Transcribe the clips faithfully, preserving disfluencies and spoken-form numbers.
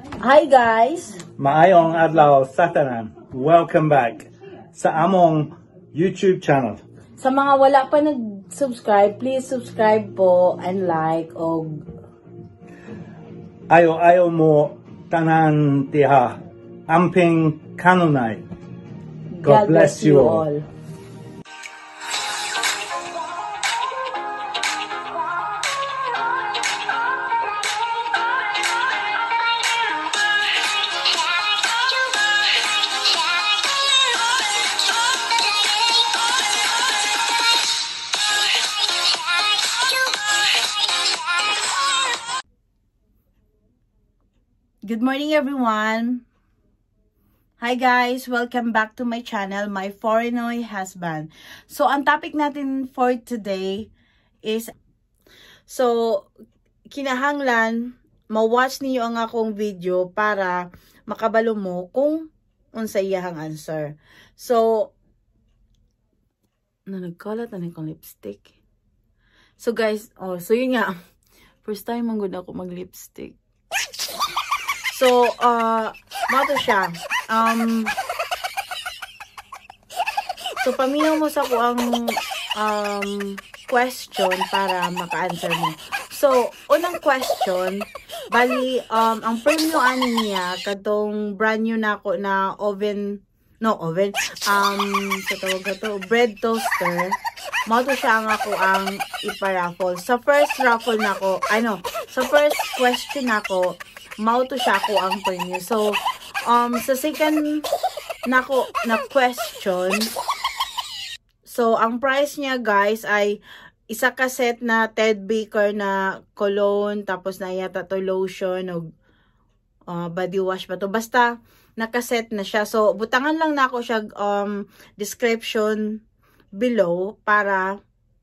Hi guys! Maayong adlaw sa tanan. Welcome back sa among YouTube channel. Sa mga wala pa nag-subscribe, please subscribe po and like o Ayo-ayo mo tanan tiha. Amping kanunay. God, God bless you all. all. Good morning everyone! Hi guys! Welcome back to my channel, my Foreignoy Husband. So, ang topic natin for today is, so, kinahanglan, ma-watch niyo ang akong video para makabalo mo kung unsa iyahang answer. So, na nagkalat na nang lipstick. So guys, oh, so yun nga, first time ang gud ako mag-lipstick. So, uh, mato siya. Um, so, paminaw mo sa ko ang um, question para maka-answer mo. So, unang question, bali, um, ang premium ani niya, katong brand new na ako na oven, no, oven, um, sa tawag ka to, bread toaster, mato siya ang ako ang iparaffle. Sa first raffle na ako, ano, sa first question na ako, mauto siya ako ang premium. So, um, sa second na ko na question, so, ang price niya guys ay isa ka set na Ted Baker na cologne, tapos na yata to lotion o uh, body wash pa to. Basta, nakaset na siya. So, butangan lang na ako siya um, description below para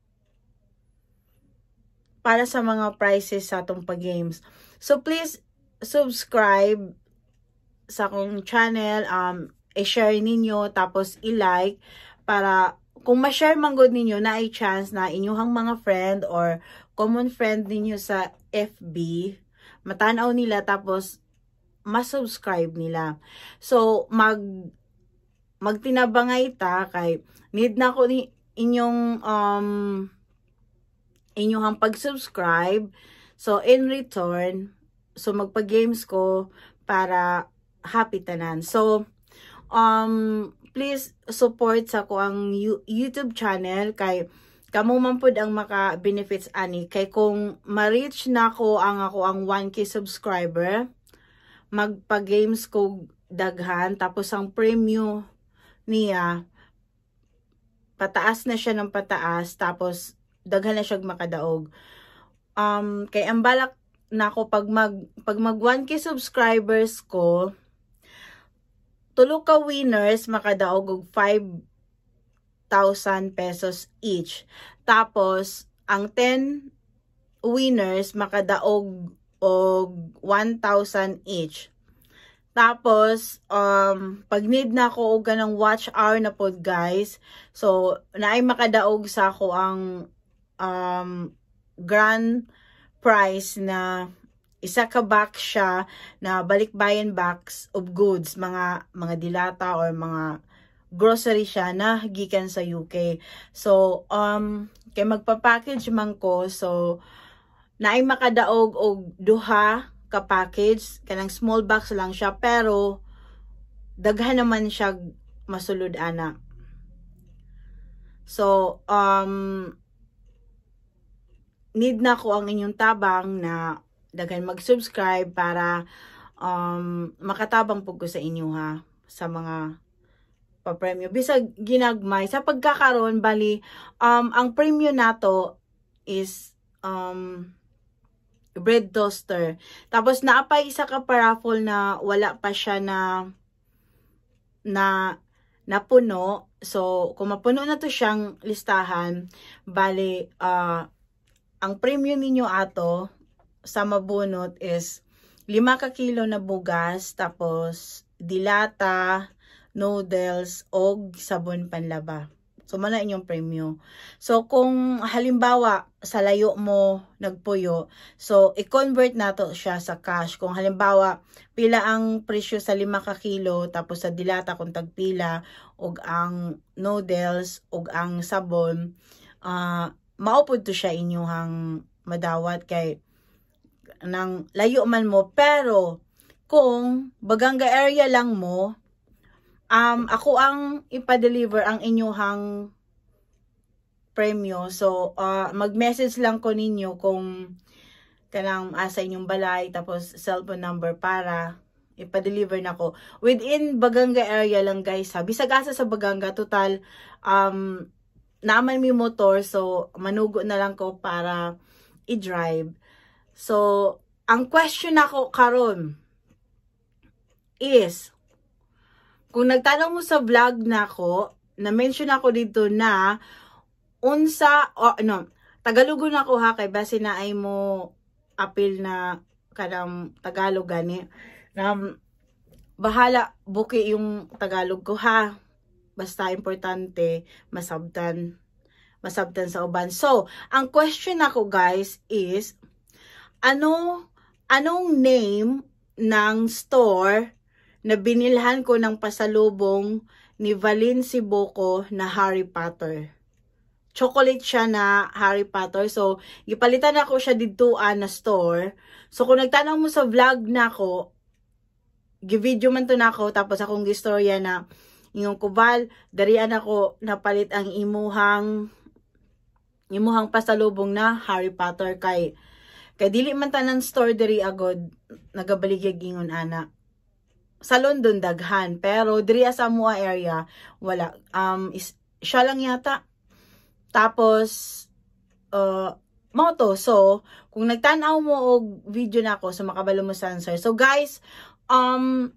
para sa mga prices sa atong pag-games. So, please, subscribe sa akong channel, um, i-share ninyo, tapos i-like, para kung ma-share man good ninyo, na ay chance na inyuhang mga friend or common friend ninyo sa F B, matanaw nila, tapos ma-subscribe nila. So, mag magtinabangay ta, kay need na ko ni inyong um, inyuhang pag-subscribe. So, in return, so, magpa-games ko para happy tanan. So, um, please support sa ko ang YouTube channel kay kamo man pud ang maka-benefits ani. Kay kung ma-reach na ko ang ako ang one K subscriber, magpa-games ko daghan, tapos ang premium niya, pataas na siya ng pataas, tapos daghan na siya makadaog. Um, kay ang balak nako pag mag pag mag one K subscribers ko, tulo ka winners makadaog og five thousand pesos each. Tapos ang ten winners makadaog og one thousand each. Tapos um pag need na ko og ganang watch hour na pod guys, so naay makadaog sa ako ang um grand price na isa ka box siya na balikbayan box of goods, mga mga dilata or mga grocery siya na gikan sa U K. So, um, kay magpa-package man ko, so, naay makadaog og duha ka package, kanang small box lang siya, pero, daghan naman siya masulod ana. So, um, need na ko ang inyong tabang na daghan mag-subscribe para um, makatabang po ko sa inyo ha, sa mga pa-premyo. Bisag ginagmay, sa pagkakaroon, bali, um, ang premium nato is um, bread toaster. Tapos naapay isa ka paraffle na wala pa siya na na napuno. So, kung mapuno na to siyang listahan, bali, ah, uh, ang premium ninyo ato sa mabunot is lima ka kilo na bugas, tapos dilata, noodles, og sabon panlaba. So, mana inyong premyo. So, kung halimbawa, sa layo mo nagpuyo, so, i-convert nato siya sa cash. Kung halimbawa, pila ang presyo sa lima ka kilo, tapos sa dilata kung tagpila, og ang noodles, og ang sabon, uh, maupod to siya inyuhang madawat kay nang layo man mo. Pero, kung Baganga area lang mo, Um, ako ang ipa-deliver ang inyuhang premyo. So, uh, mag-message lang ko ninyo kung kanang asa inyong balay, tapos cellphone number para ipa-deliver na ko. Within Baganga area lang guys ha. Bisag asa sa Baganga, total, um, naman may motor, so manugo na lang ko para i-drive. So, ang question ako karon is, kung nagtanong mo sa vlog na ako, na-mention ako dito na, unsa, o ano, Tagalogon ako ha, kay base na ay mo apil na kanang Tagalog gani. Na, bahala, buki yung Tagalog ko ha. Basta importante, masabtan, masabtan sa uban. So, ang question ako guys is, ano, anong name ng store na binilhan ko ng pasalubong ni Valin Siboko na Harry Potter? Chocolate siya na Harry Potter. So, gipalitan ako siya dituan na store. So, kung nagtanong mo sa vlog na ako, gi-video man to na ako, tapos akong gistorya na yung kubal, darian ako napalit ang imuhang imuhang pasalubong na Harry Potter kay kay dili man tanan store diri agod nagabaligyag ingon ana. Sa London daghan, pero diri sa Mua area wala, um is, siya lang yata. Tapos uh mo to. So kung nagtan-aw mo og video na ako, so makabalo mo sa answer. So guys, um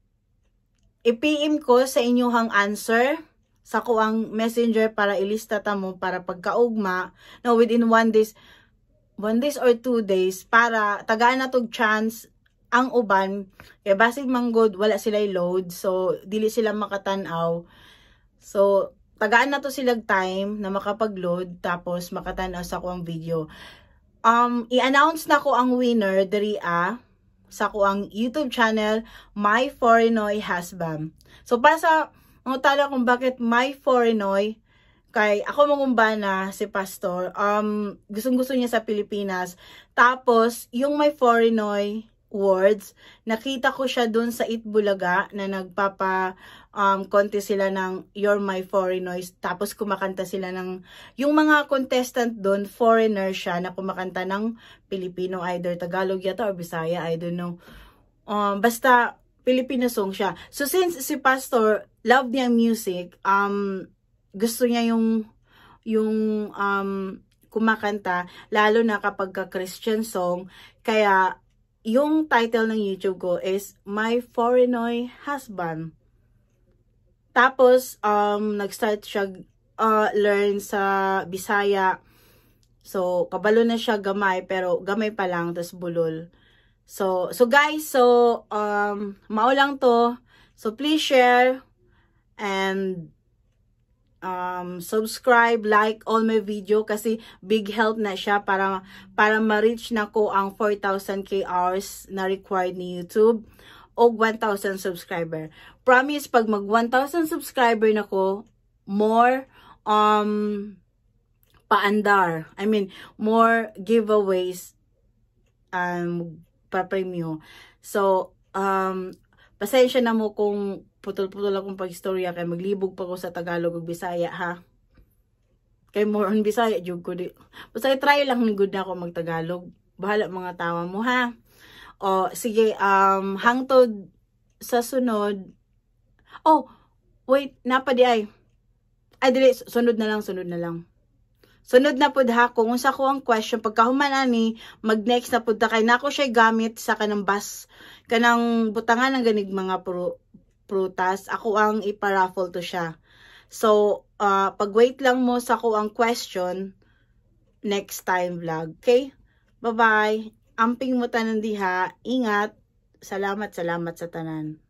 i-P M ko sa inyong answer sa kuang messenger para ilista ta mo para pagkaugma no within one days one days or two days para tagaan na tog chance ang uban, kaya basig manggod wala sila load, so dili sila makatan-aw. So tagaan na to silang time na makapag-load tapos makatan-aw sa kuang video. Um i-announce na ko ang winner diri a sa kuang YouTube channel, My Foreignoy Husband. So para sa mga tala kung bakit My Foreignoy, kay ako mangumba na si Pastor, um gustong-gusto niya sa Pilipinas. Tapos yung My Foreignoy words, nakita ko siya dun sa Itbulaga na nagpapa um, contest sila ng You're My Foreignoy, tapos kumakanta sila ng, yung mga contestant dun, foreigner siya na kumakanta ng Filipino, either Tagalog yata or Bisaya, I don't know. Um, basta Filipino song siya. So since si Pastor love niya music, um, gusto niya yung yung um, kumakanta, lalo na kapag ka Christian song, kaya yung title ng YouTube ko is My Foreignoy Husband. Tapos, um, nag-start siya uh, learn sa Bisaya. So, kabalo na siya gamay, pero gamay pa lang, tas bulol. So, so guys, so, um, mao lang to. So, please share and um subscribe, like all my video kasi big help na siya para para ma-reach na ko ang four thousand K hours na required ni YouTube o one thousand subscriber. Promise pag mag one thousand subscriber na ko, more um paandar. I mean, more giveaways um pa-premyo. So, um pasensya na mo kung putol-putol akong pag-istorya kay maglibog pa ko sa Tagalog ug Bisaya ha. Kay more on Bisaya jud ko di. Basta try lang ni good na ako mag-Tagalog. Bahala mga tawa mo ha. O sige, um hangtod sa sunod. Oh, wait, napa di ay. Ay dili, sunod na lang, sunod na lang. Sunod na pud ha, kung unsa ko ang question pagkahuman ani, mag-next na pud ta kay nako siya gamit sa kanang bus, kanang butangan ng ganig mga pro, prutas. Ako ang iparaffle to siya. So, uh, pag-wait lang mo sa ko ang question next time vlog. Okay? Bye-bye. Amping mo tanan diha. Ingat. Salamat, salamat sa tanan.